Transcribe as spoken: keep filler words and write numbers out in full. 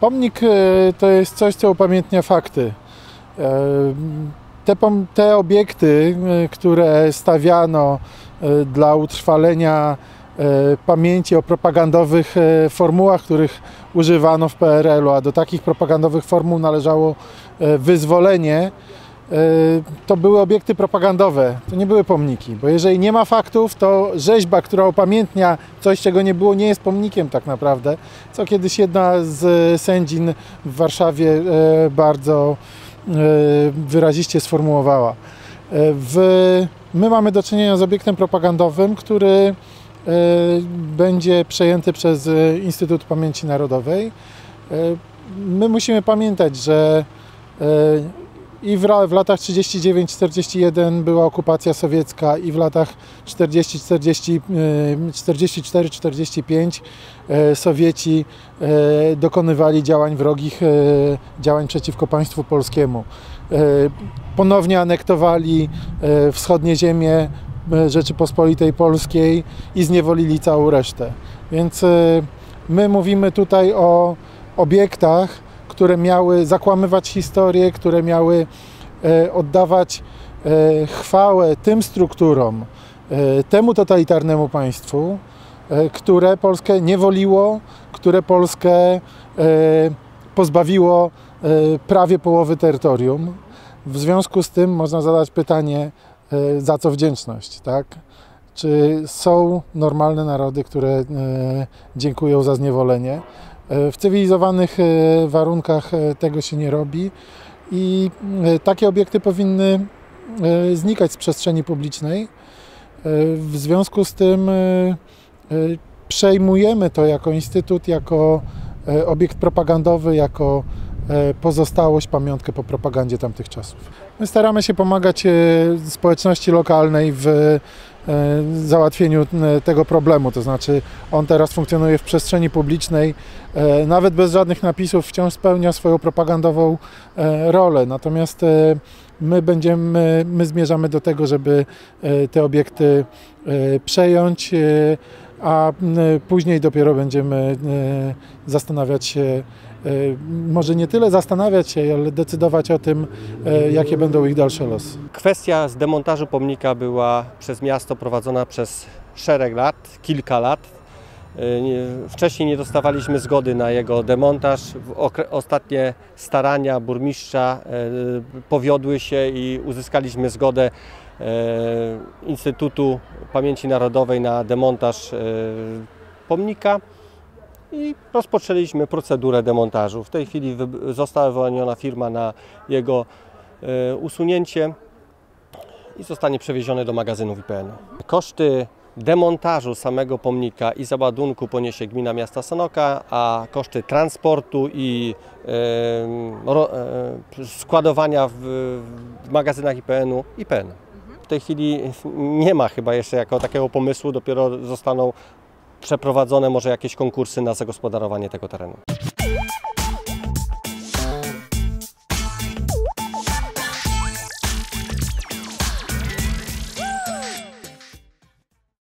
Pomnik to jest coś, co upamiętnia fakty. Te, te obiekty, które stawiano dla utrwalenia pamięci o propagandowych formułach, których używano w P R L u, a do takich propagandowych formuł należało wyzwolenie, to były obiekty propagandowe, to nie były pomniki, bo jeżeli nie ma faktów, to rzeźba, która upamiętnia coś, czego nie było, nie jest pomnikiem tak naprawdę, co kiedyś jedna z sędzin w Warszawie bardzo wyraziście sformułowała. W, my mamy do czynienia z obiektem propagandowym, który będzie przejęty przez Instytut Pamięci Narodowej. My musimy pamiętać, że i w, w latach trzydziestym dziewiątym czterdziestym jeden była okupacja sowiecka i w latach czterdziestym czwartym czterdziestym piątym Sowieci dokonywali działań wrogich, działań przeciwko państwu polskiemu. Ponownie anektowali wschodnie ziemie Rzeczypospolitej Polskiej i zniewolili całą resztę. Więc my mówimy tutaj o obiektach, które miały zakłamywać historię, które miały oddawać chwałę tym strukturom, temu totalitarnemu państwu, które Polskę niewoliło, które Polskę pozbawiło prawie połowy terytorium. W związku z tym można zadać pytanie, za co wdzięczność, tak? Czy są normalne narody, które dziękują za zniewolenie? W cywilizowanych warunkach tego się nie robi i takie obiekty powinny znikać z przestrzeni publicznej. W związku z tym przejmujemy to jako instytut, jako obiekt propagandowy, jako pozostałość, pamiątkę po propagandzie tamtych czasów. My staramy się pomagać społeczności lokalnej w załatwieniu tego problemu, to znaczy on teraz funkcjonuje w przestrzeni publicznej, nawet bez żadnych napisów wciąż spełnia swoją propagandową rolę, natomiast my będziemy, my zmierzamy do tego, żeby te obiekty przejąć, a później dopiero będziemy zastanawiać się, może nie tyle zastanawiać się, ale decydować o tym, jakie będą ich dalsze losy. Kwestia zdemontażu pomnika była przez miasto prowadzona przez szereg lat, kilka lat. Wcześniej nie dostawaliśmy zgody na jego demontaż. Ostatnie starania burmistrza powiodły się i uzyskaliśmy zgodę Instytutu Pamięci Narodowej na demontaż pomnika i rozpoczęliśmy procedurę demontażu. W tej chwili została wyłoniona firma na jego usunięcie i zostanie przewieziony do magazynów I P N u. Koszty demontażu samego pomnika i załadunku poniesie gmina miasta Sanoka, a koszty transportu i e, ro, e, składowania w, w magazynach I P N u I P N. W tej chwili nie ma chyba jeszcze jako takiego pomysłu, dopiero zostaną przeprowadzone może jakieś konkursy na zagospodarowanie tego terenu.